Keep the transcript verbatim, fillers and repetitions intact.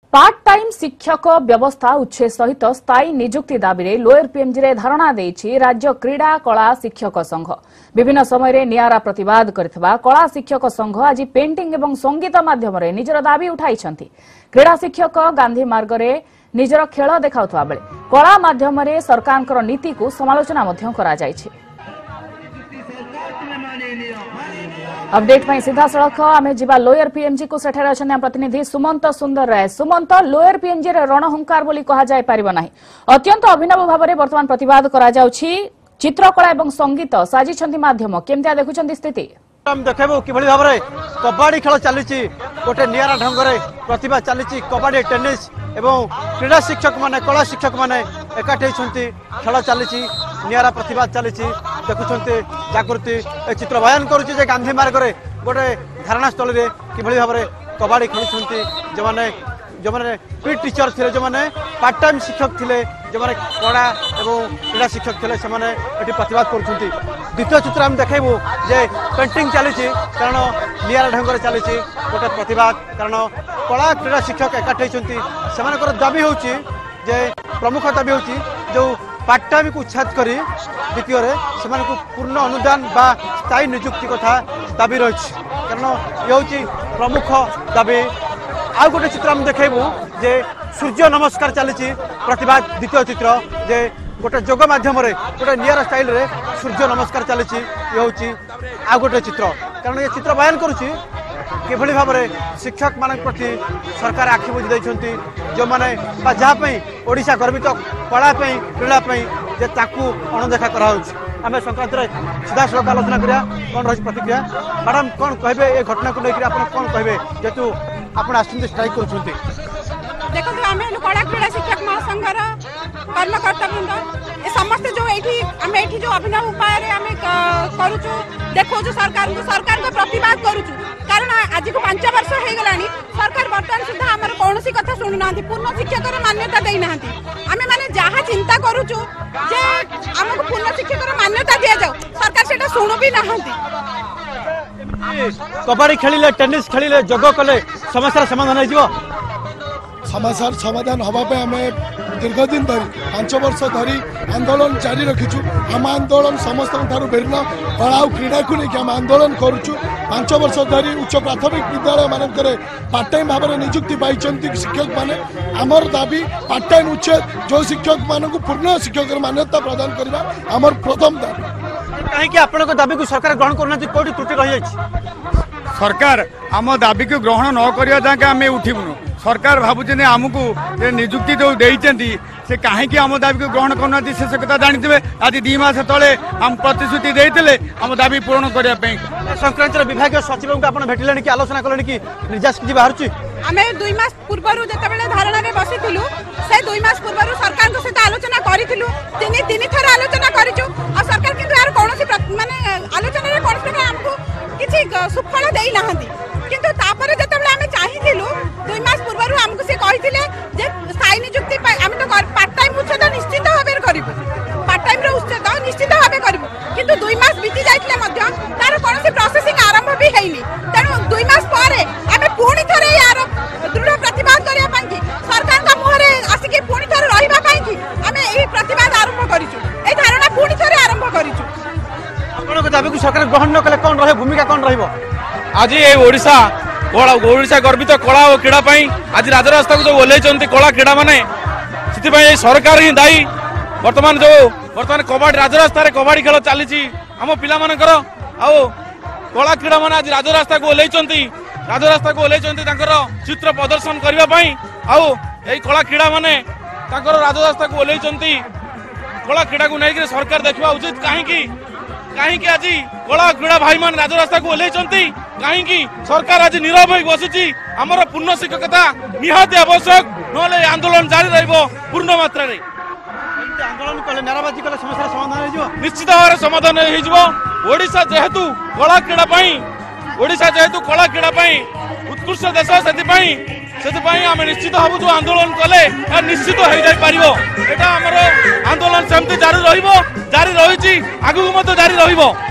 Part time शिक्षक व्यवस्था उच्छेद सहित स्थायी नियुक्ति दाबी लोयर पीएमजी रे धारणा देछि राज्य क्रीड़ा कला शिक्षक संघ। विभिन्न समय नियारा प्रतिवाद करथिबा कला शिक्षक संघ आज पेंटिंग एवं संगीत माध्यम रे निजर दाबी उठाइछन्ति। क्रीड़ा शिक्षक गांधी मार्ग रे निजर खेल देखाउथबा बेले कला माध्यम रे सरकारकर नीति को समालोचना मध्य करा जायछि। अपडेट में सीधा सड़क आम जा लोयर पीएमजी को सेठार अच्छा प्रतिनिधि सुमंत सुंदर राय। सुमंत, लोयर पीएमजी रणहुंकार बोली कह जाय परिबो नाही, अत्यंत अभिनव भाव में वर्तमान प्रतिवाद करा जाउछि। चित्रकला एवं संगीत साजिछन्ति माध्यम केमतिया देखुछन्ति स्थिति देखबो कि भाव में कबाड़ी खेल चली गोटे नियारा ढंग से प्रतिभा चली कबाड़ी टेनिस एवं क्रीड़ा शिक्षक माने कला शिक्षक माने एकाठी होती खेल चली नियारा प्रतिभा चली देखुंत जागृति चित्र बयान करुच्चे गांधी मार्ग में गोटे धारणा स्थल में किभली भाव में कबाड़ी खेलुंट जो मैंने जो मैंने पी टीचर थे जो मैंने पार्ट टाइम शिक्षक थे जो मैंने कला एवं क्रीड़ा शिक्षक थे से प्रतिवाद कर। द्वितीय चित्र आम देखू जे पेंटिंग चली कारण नियारा ढंग से चली गोटे प्रतिवाद कारण कला क्रीड़ा शिक्षक एकाठी होती से दाबी हूँ जे प्रमुख दाबी हूँ जो पार्ट टाइम को उच्छेद कर द्वितीय से पूर्ण अनुदान बा स्थायी नियुक्ति कथा दाबी रही कारण ये हूँ प्रमुख दाबी। आउ गोटे चित्र आम देखू जे सूर्य नमस्कार चली प्रतिवाद द्वितीय चित्र जे गोटे जोग मध्यम गोटे नियर स्टाइल रे सूर्य नमस्कार चली ये हूँ आउ गोटे चित्र कारण ये चित्र बयान करुच्ची किभली भाव में शिक्षक मान प्रति सरकार आखि बुझी देइछन्ति जो माने जहाँपाई ओडिशा गर्वित कला क्रीड़ा जे ताकू अणदेखा कराउछ। आम संक्रांत सीधा सड़क आलोचना करिया कौन रही प्रतिक्रिया मैडम कौन कहे ये घटना को लेकर आप कौन कहे जेतु आप स्ट्राइक कर देखो आम कला क्रीड़ा शिक्षक महासंघर कर्मकर्ता वृंद ए समस्त जो एठी आम एठी जो अभिनव उपाय आम करूचु देखो सरकार को सरकार को प्रतिवाद करूचु कारण आज को पांच वर्ष हो गलानी सरकार बर्तमान सुधा आमर कौन कथा शुणुना पूर्ण शिक्षक मान्यता देना आम मैंने जहाँ चिंता करूचु जे आमको पूर्ण शिक्षक मान्यता दि जाऊ सरकार से शुणु भी ना। कबाड़ी खेलिले टेनिस खेलिले जोग कले समस्या समाधान हो समस्या समाधान हवापे आम दीर्घ दिन धरी पांच वर्ष धरी आंदोलन जारी रखीचु। आम आंदोलन समस्त भिन्न कला और क्रीड़ा को लेकिन आम आंदोलन करुचु। पांच वर्ष धरी उच्च प्राथमिक विद्यालय मानक पार्ट टाइम भाव में नियुक्ति पाई शिक्षक माने आमर दाबी पार्ट टाइम उच्छेद जो शिक्षक मान पूर्ण शिक्षक मान्यता प्रदान करवा आमर प्रथम दाबी। कहीं आपण दाबी को सरकार ग्रहण करना कोटी त्रुटि रही सरकार आम दाबी को ग्रहण न करवा जाके आम उठिबुनु। सरकार भावुचे आमको नियुक्ति जो देती से कहीं आम दाबी को ग्रहण करना से कथा जानते आज दी मास तले आम प्रतिश्रुति देते आम दाबी पूरण करने संक्रांत विभाग सचिव को आप भेटिले कि आलोचना कले कि निर्देश कि बाहर आम दुई मास पूर्व जिते धारणा बसी से दुई मास पूर्व सरकार सहित आलोचना करूँ तीन तीन थर आलोचना करूँ सरकार किंतु यार कौन माने आलोचना कौन प्रकार आमको किसी सुफल देना किंतु तापर जिते आम चाहिलु दुई मास पूर्व आमको से कही स्थायी नियुक्ति आम तो पार्ट टाइम उच्छेद निश्चित भाव में करूँ पार्ट टाइम उच्छेद निश्चित भाव में करूँ किंतु दुई मास बीती जाइए तार कौन प्रोसेसिंग आरंभ भी हैनी तेणु दुई मास पर आम पुणी थे यार दृढ़ प्रतिवाद करने सरकार का मुहरे आसिक पुणी थे रही आम यही प्रतिवाद आरंभ करूँ धारणा पुणी थे आरंभ करूँ। दाबी को सरकार ग्रहण न कले कौन रहे भूमिका कौन रही आज ये ओडिशा ओडिशा गर्वित कला और क्रीड़ा आज राजरास्ता को जो ओल्लैंट कला क्रीड़ा माने से सरकार ही दायी। वर्तमान जो वर्तमान कबाड़ी राजरास्ता कबाड़ी खेल चली आम पिला मानकर आओ कला क्रीड़ा माने आज राजरास्ता को ओल्लैंट राजरास्ता को ओल्लैंट चित्र प्रदर्शन करने आओ यही कला क्रीड़ा माने राजरास्ता को ओल्लैंट कला क्रीड़ा को लेकर सरकार देखा उचित कहीं कहीं आज कला क्रीड़ा भाई मान राजरास्ता को ओल्लैंट कहीं सरकार आज नीरव हो बसुची आमर पूर्ण शिक्षकता निहाती आवश्यक ना आंदोलन जारी रहिबो पूर्ण मात्रा रे आंदोलन कले नाराबाजी कले समस्या समाधान हो निश्चित भाव समाधान हो। ओडिशा जेहेतु कला क्रीड़ा ओडिशा जेहेतु कला क्रीड़ा उत्कृष्ट देश से आम निश्चित भाव जो आंदोलन कले निश्चित हो जाई परिबो एटा हमर आंदोलन सेमती जारी रहिबो जारी रहिछि आगु मत जारी रहिबो।